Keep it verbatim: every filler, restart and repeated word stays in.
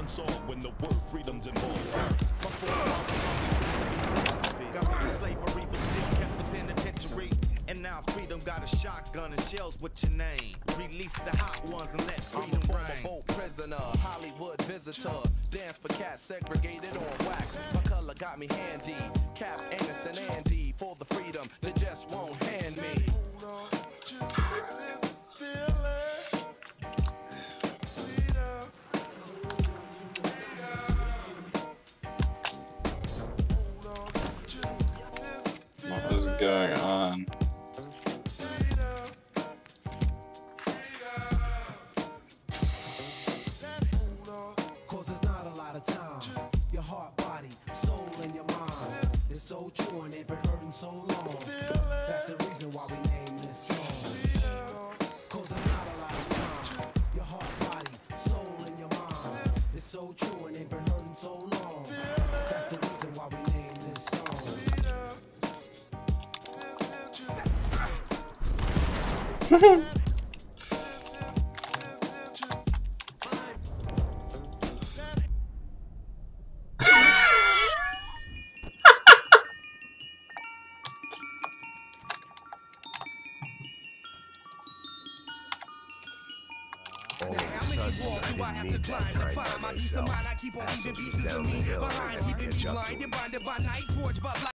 one sword when the word freedom's involved. Government slavery, but still kept the penitentiary. And now freedom got a shotgun and shells with your name. Release the hot ones and let freedom I'm a reign. former boat prisoner, Hollywood visitor. Dance for cats segregated on wax. My color got me handy. Cap, Angus, and Andy for the freedom they just won't hand me. What is going on? Cause it's not a lot of time. Your heart, body, soul, and your mind. It's so true and they've been hurting so long. That's the reason why we named this song. Cause it's not a lot of time. Your heart, body, soul, and your mind. It's so true and they've been hurting so long. That's the reason why we named this song. All of a sudden, I didn't need that time by myself. Assholes down the hill, I catch up to them.